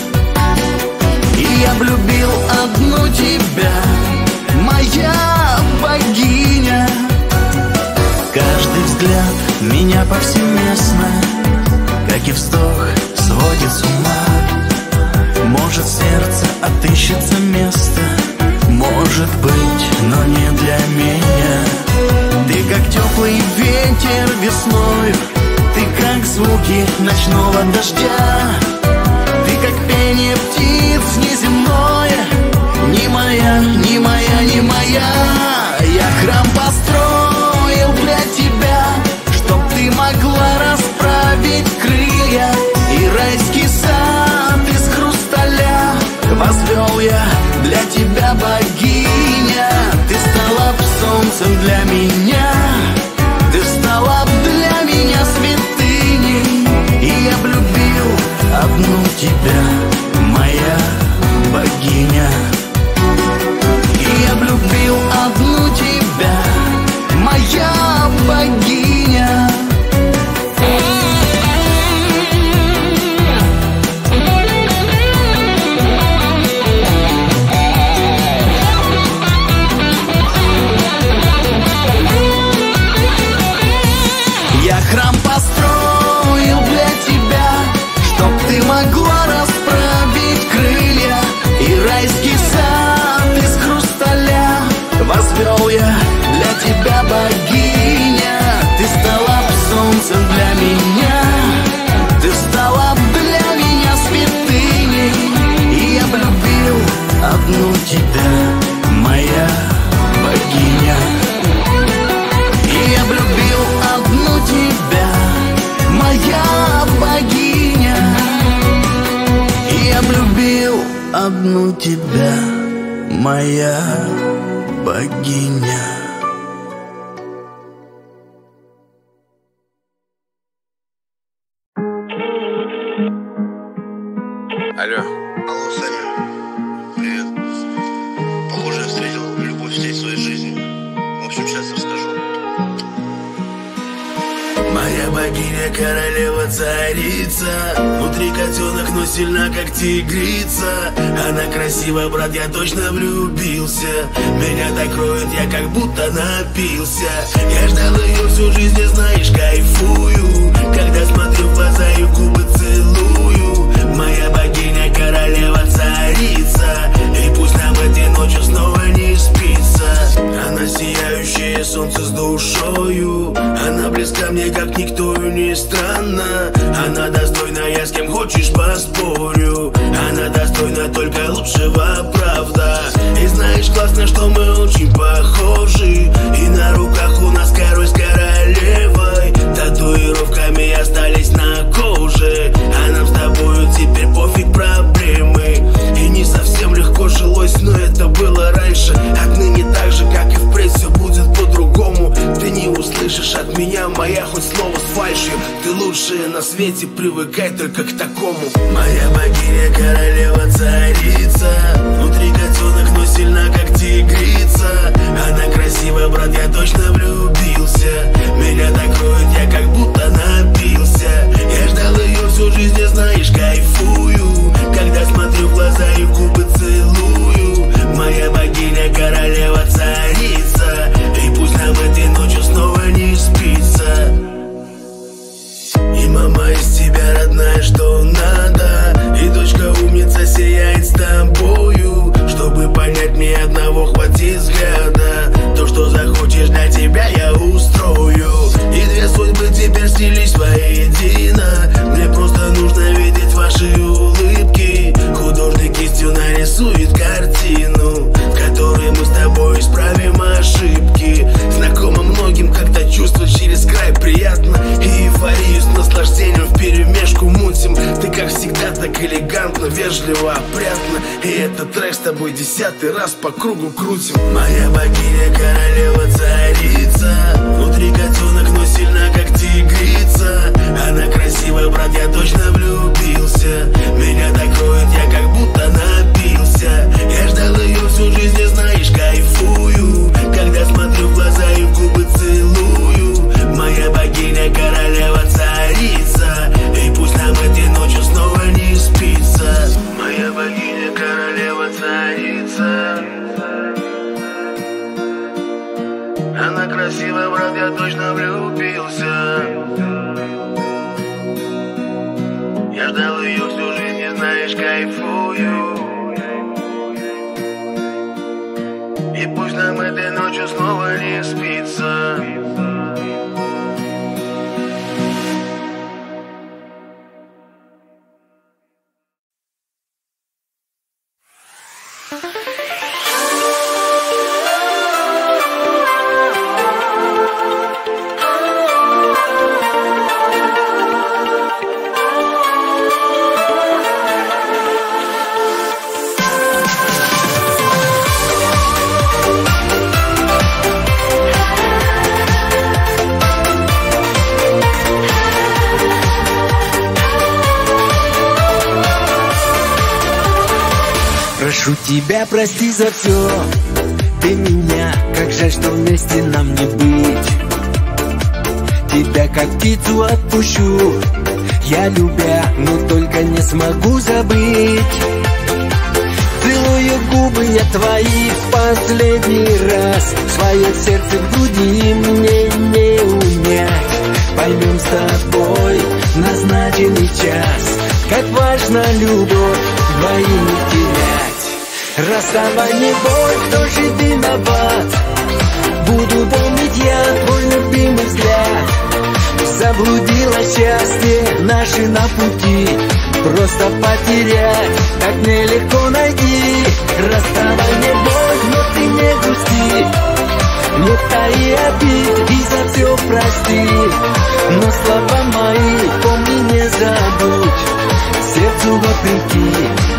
Speaker 7: И я влюбил одну тебя, моя богиня. Каждый взгляд меня повсеместно, как и вздох, сводит с ума. Может, сердце отыщется место, может быть, но не для меня. Ты как теплый ветер весною, ты как звуки ночного дождя, ты как пение птиц неземное, не моя, не моя, не моя. Я храм построил для тебя, чтоб ты могла расправить крылья, и райский сад из хрусталя возвел я для тебя, богиня. Ты стала б солнцем для меня, ты стала б для меня святыней, и я влюбил одну тебя, моя богиня. И я влюбил одну тебя, моя богиня. Я храм построил для тебя, чтоб ты могла расправить одну тебя, моя богиня. Я влюбил одну тебя, моя богиня. Я влюбил одну тебя, моя богиня.
Speaker 8: Алло.
Speaker 9: Алло, Саня. Привет. Похоже, я встретил любовь всей своей жизни. В общем, сейчас расскажу.
Speaker 7: Моя богиня, королева, царица. Внутри котенок, но сильна, как тигрица. Она красива, брат, я точно влюбился. Меня так кроет, я как будто напился. Я ждал ее всю жизнь, и знаешь, кайфую, когда смотрю в глаза и в губы целую. Моя богиня, королева, царица. И пусть нам этой ночью снова не спится. Она сияющее солнце с душою. Она близка мне, как никто, и не странно. Она достойна, я с кем хочешь поспорю. Она достойна только лучшего, правда. И знаешь, классно, что мы очень похожи. И на руках у нас король с королевой. Татуировками остались на коже. А нам с тобою теперь пофиг проблемы. И не совсем легко жилось, но это было раньше. Отныне так же, как и впредь, все будет по-другому. Ты не услышишь от меня, моя, хоть слово с фальшью. Ты лучшая на свете, привыкай только к такому. Моя богиня, королева, царица. Внутри котенок, но сильна, как тигрица. Она красивая, брат, я точно влюбился. Меня так кроет, я как будто напился. Я ждал ее всю жизнь, и знаешь, кайфую, когда смотрю в глаза и в губы целую. Моя богиня, королева, царица. И пусть нам этой ночью снова не спится. И мама из тебя родная, что надо. И дочка умница сияет с тобою. Чтобы понять, мне одного хватит взгляда. То, что захочешь, для тебя я устрою. И две судьбы теперь слились воедино. Мне просто нужно видеть ваши улыбки. Художник кистью нарисует картину, в которой мы с тобой исправим ошибки. Знакомо многим, когда чувство через край приятно. И эйфорию с наслаждением вперемешку мутим. Ты как всегда так элегантно, вежливо, опрятно. И этот трек с тобой десятый раз по кругу крутим. Моя богиня, королева, царица. Внутри котенок, но сильна, как тигрица. Она красивая, брат, я точно влюбился. Меня так кроет, я как будто напился. Я ждал ее всю жизнь, и знаешь, кайфую, когда смотрю в глаза и в губы целую. Моя богиня, королева, царица. И пусть нам этой ночью снова не спится. Моя богиня, королева, царица. Она красивая, брат, я точно влюбился. Я ждал ее всю жизнь, и знаешь, кайфую. И пусть нам этой ночью снова не спится.
Speaker 4: Прошу тебя, прости за все. Ты меня, как жаль, что вместе нам не быть. Тебя как птицу отпущу, я любя, но только не смогу забыть. Целую губы я твои в последний раз. Свое сердце в груди мне не унять. Поймем с тобой назначенный час, как важна любовь двоим не терять. Расставание боль, кто же виноват? Буду помнить я твой любимый взгляд. Заблудилось счастье наше на пути. просто потерять так нелегко найти. Расставание боль, но ты не грусти, не таи обид и за все прости. Но слова мои помни, не забудь, сердцу вопреки.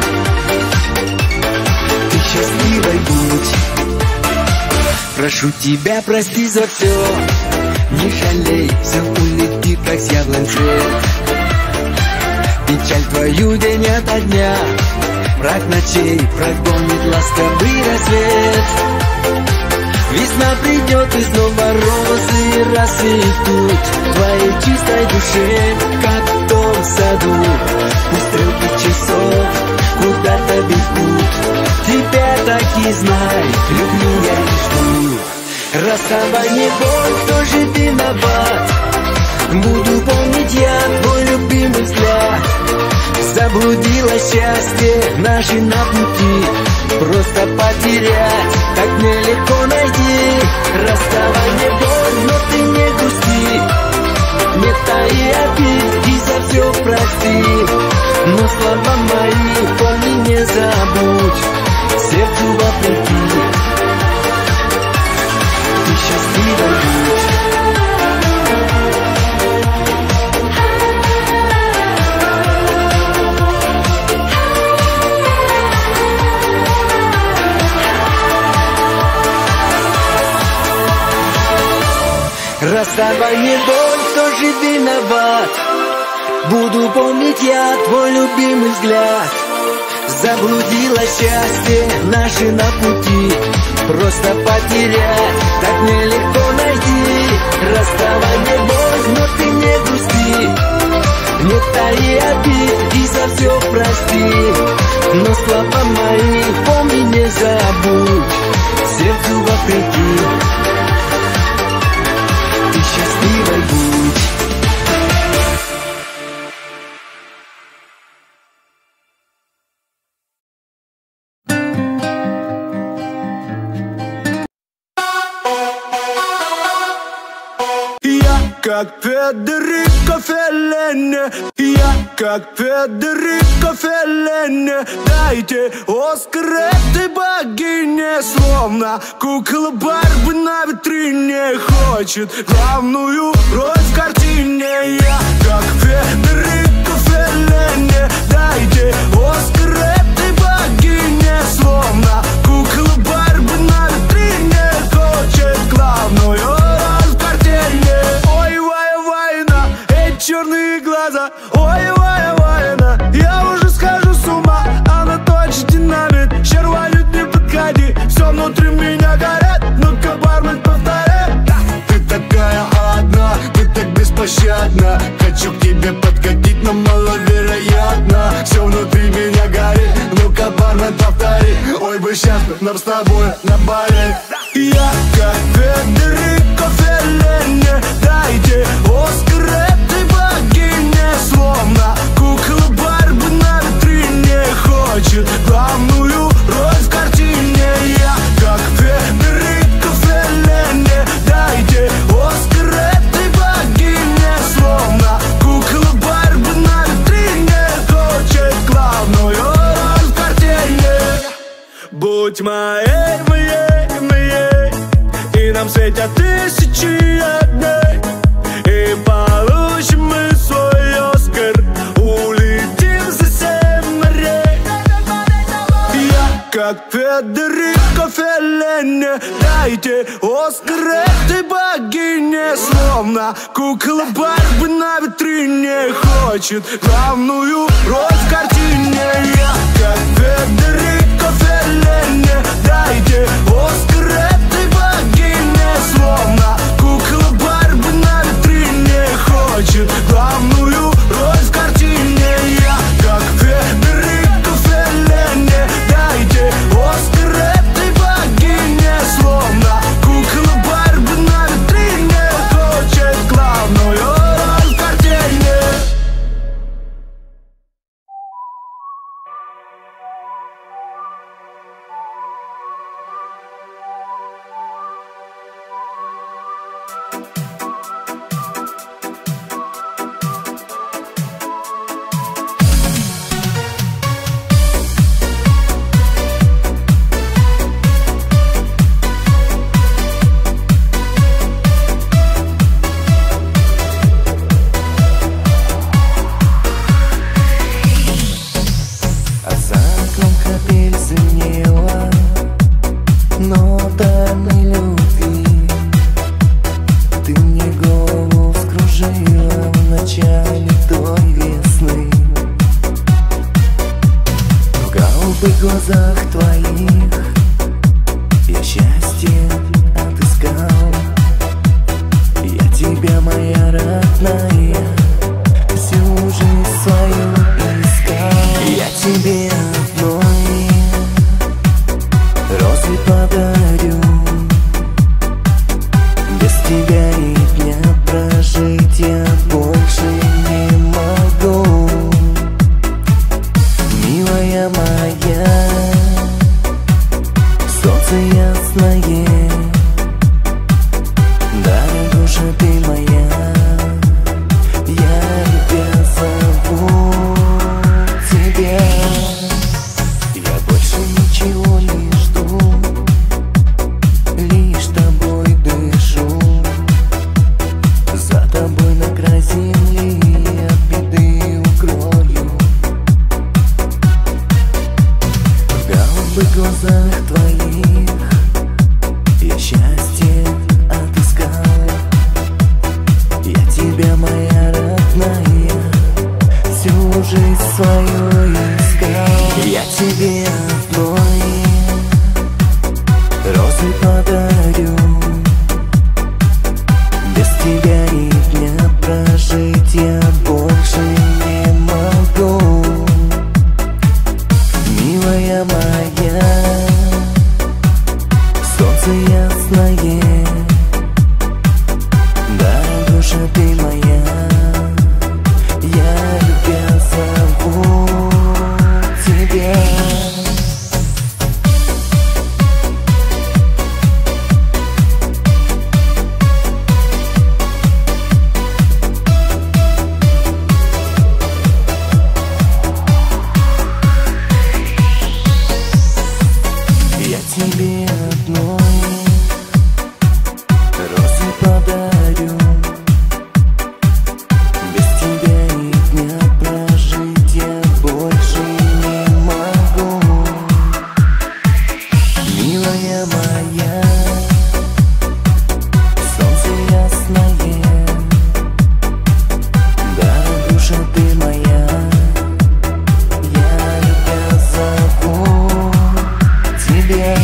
Speaker 4: Ты счастливой будь. Прошу тебя, прости за все, не жалей, все улетит, как с яблонь цвет. Печаль твою день ото дня, мрак ночей прогонит ласковый рассвет. Весна придет и снова розы расцветут в твоей чистой душе, как в том саду. Пусть стрелки часов куда-то бегут, тебя так и знай, люблю я и жду. Расставание боль, кто же виноват? Буду помнить я твой любимый взгляд. Заблудилось счастье наше на пути, просто потерять так нелегко найти. Расставание боль, но ты не грусти, не таи обид и за все прости. Но слова мои помни, не забудь, сердцу вопреки. Ты счастлива будь. Расставание боль, кто же виноват? Буду помнить я твой любимый взгляд. Заблудилось счастье наше на пути, просто потерять так нелегко найти. Расставание боль, но ты не грусти, не таи обид и за все прости. Но слова мои помни, не забудь, сердцу вопреки. Ты счастливой будь.
Speaker 7: Как Федерико Феллини, я как Федерико Феллини. Дайте Оскар этой богине, словно кукла Барби на витрине хочет главную роль в картине. Я как Федерико Феллини, дайте Оскар этой богине, словно кукла Барби на витрине хочет главную роль в картине. Черные глаза, ой, ой, война, я уже схожу с ума, она точно динамит, червонит, не подходи, все внутри меня горит, ну-ка, бармен, повторяй. Ты такая одна, ты так беспощадна, хочу к тебе подкатить, но маловероятно, все внутри меня горит, ну-ка, бармен, повтори, ой, бы сейчас нам с тобой на баре. Я как Федерико Феллини, дайте Оскар этой богине, словно кукла Барби на витрине хочет главную роль в картине. Я как Федерико Феллини, дайте Оскар этой богине, словно кукла Барби на витрине хочет главную роль в картине. Будь моей, моей, моей, и нам светят тысячи огней, и получим мы свой Оскар, улетим за семь морей. Я как Федерико Феллини, дайте Оскар этой богине, словно кукла Барби на витрине хочет главную роль в картине. Я как Федерико Феллини, дайте Оскар этой богине, словно кукла Барби на витрине хочет главную роль в картине. Я как Федерико Феллини, дайте Оскар этой богине, словно кукла Барби на витрине хочет главную роль в картине.
Speaker 8: солнце ясное, дорогуша ты моя, я тебя зову тебя. Я больше ничего не жду, лишь тобой дышу, за тобой на край земли от беды укрою. В голубых глазах твоих я счастье отыскал, я тебя, моя родная, всю жизнь свою искал. Я тебе одной розы подарю, без тебя и дня прожить я больше не могу. Милая моя, солнце ясное, дорогуша ты моя, я тебя зову тебя. Я тебе одной розы подарю, без тебя и дня прожить я больше не могу. Милая моя, солнце ясное, дорогуша ты моя, я тебя зову тебя.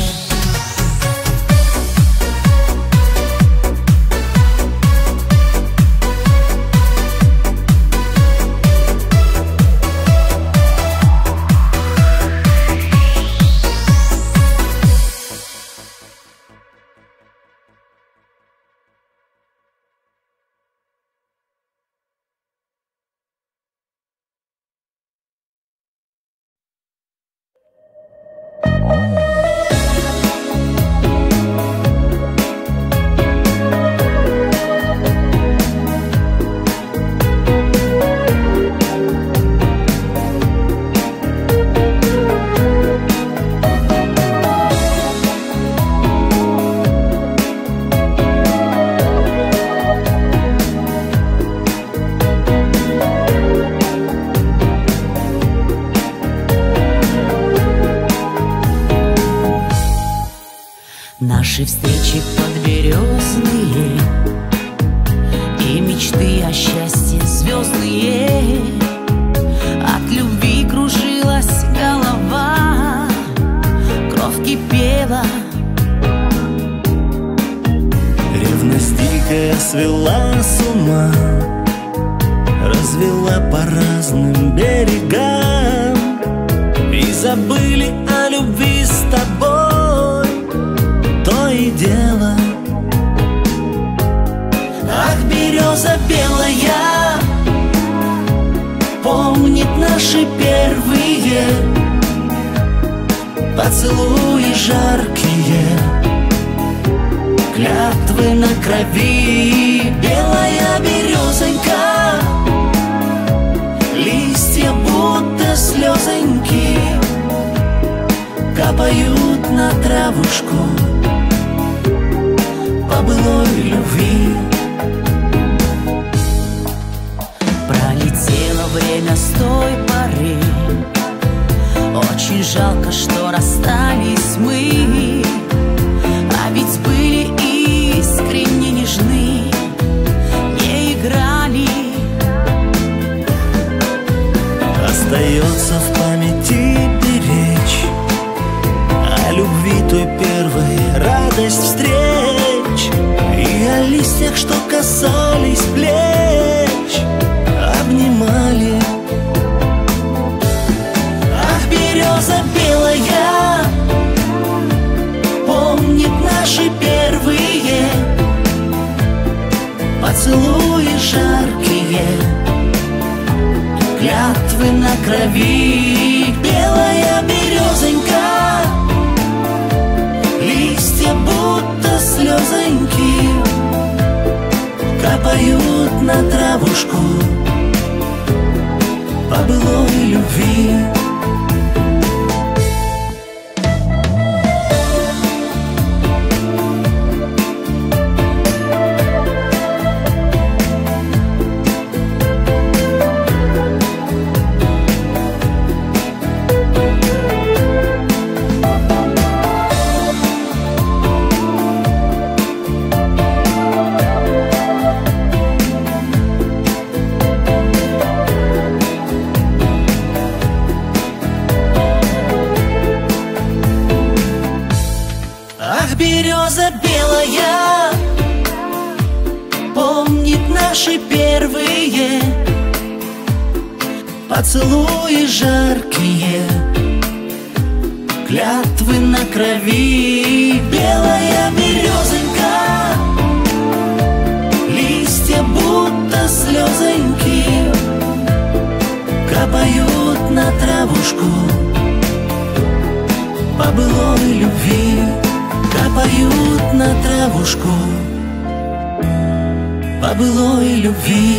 Speaker 5: Наши встречи подберезные и мечты о счастье звездные. От любви кружилась голова, кровь кипела.
Speaker 8: Ревность дикая свела с ума, развела по разным берегам, и забыли о любви с тобой то и дело. Ах, береза белая помнит наши первые поцелуи жаркие, клятвы на крови. Белая березонька, листья будто слезоньки капают на травушку по былой любви.
Speaker 5: Пролетело время с той поры, очень жалко, что расстались мы, а ведь были искренне нежны, не играли.
Speaker 8: Остается в памяти беречь о любви той первой, радость встреч и о листьях, что касались плеч, обнимали. Ах, береза белая помнит наши первые поцелуи жаркие, клятвы на крови. Белая березонька, слезоньки капают на травушку по былой любви.
Speaker 5: Береза белая помнит наши первые поцелуи жаркие, клятвы на крови. Белая березонька, листья будто слезоньки капают на травушку по былой любви. Капают на травушку по былой любви.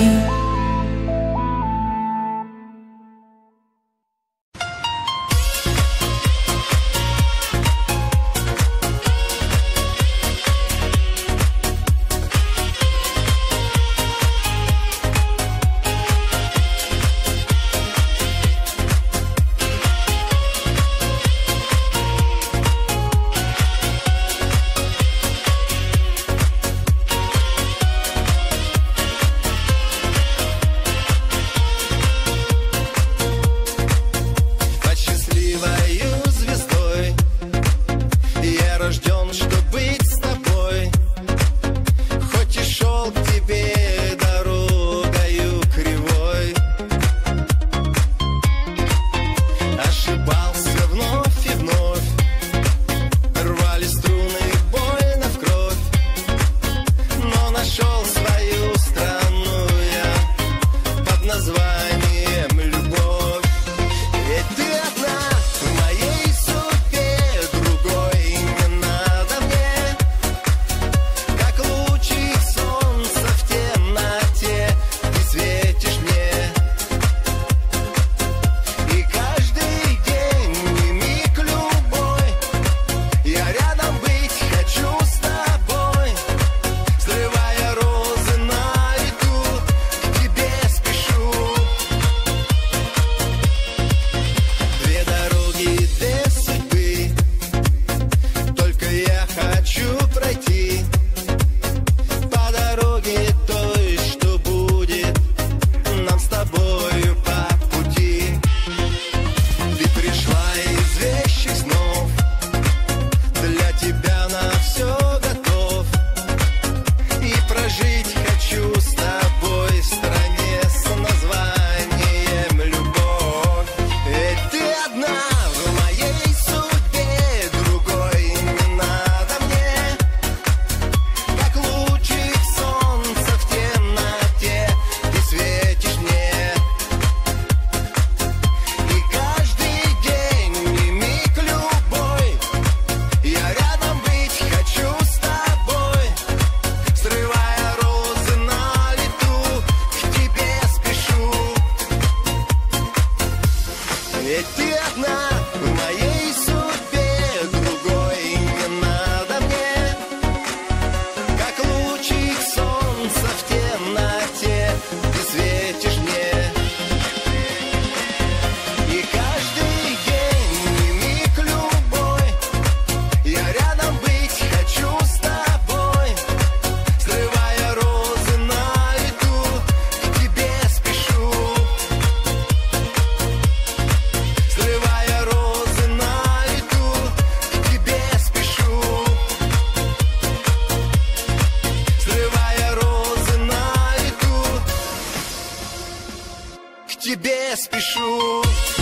Speaker 1: тебе спешу.